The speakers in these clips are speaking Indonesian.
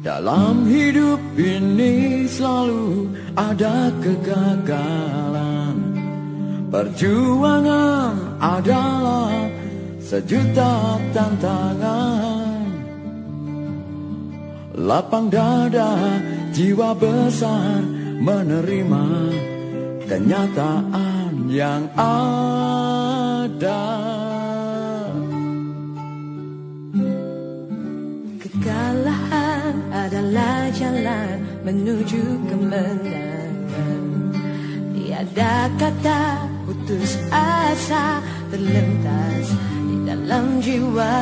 Dalam hidup ini selalu ada kegagalan. Perjuangan adalah sejuta tantangan. Lapang dada, jiwa besar menerima kenyataan yang ada. Kekalahan adalah jalan menuju kemenangan. Tiada kata putus asa terlintas di dalam jiwa.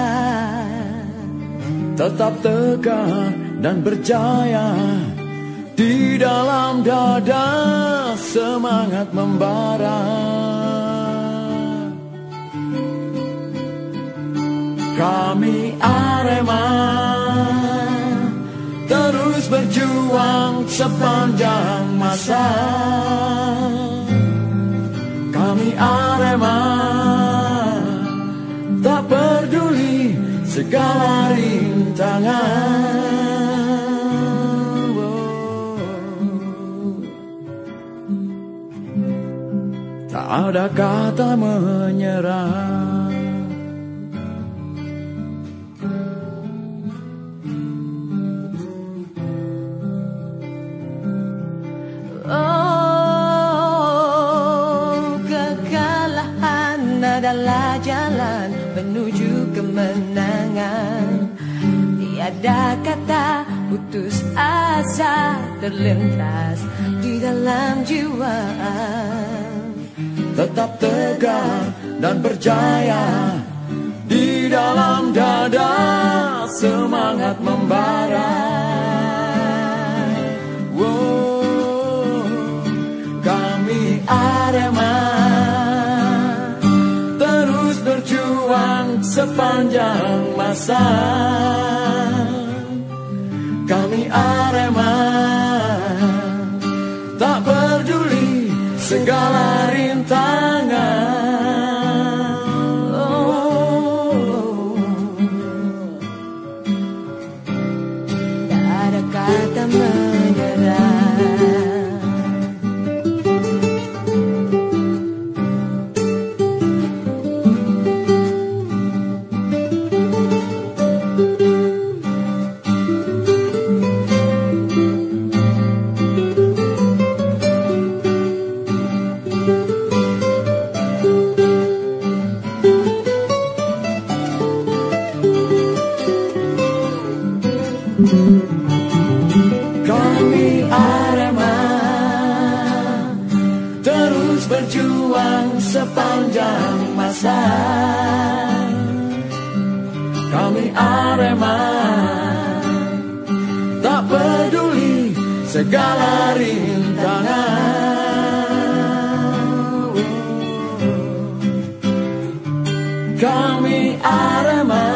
Tetap tegar dan berjaya, di dalam dada semangat membara. Kami Arema terus berjuang sepanjang masa. Kami Arema tak peduli segala rintangan. Tak ada kata menyerah. Oh, kekalahan adalah jalan menuju kemenangan. Tiada kata putus asa terlintas di dalam jiwa. Tetap tegar dan berjaya, di dalam dada semangat membara. Kami Arema terus berjuang sepanjang masa. Kami Arema tak peduli segala rintangan. Tak ada kata menyerah. Kami Arema terus berjuang sepanjang masa. Kami Arema tak peduli segala rintangan. Kami Arema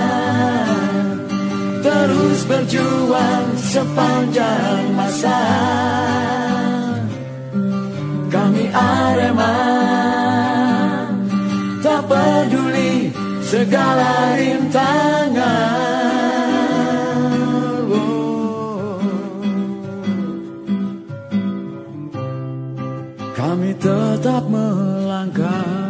terus berjuang sepanjang masa. Kami Arema tak peduli segala rintangan. Kami tetap melangkah.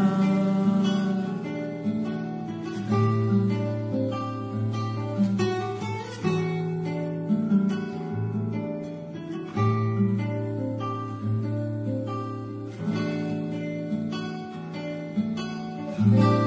Oh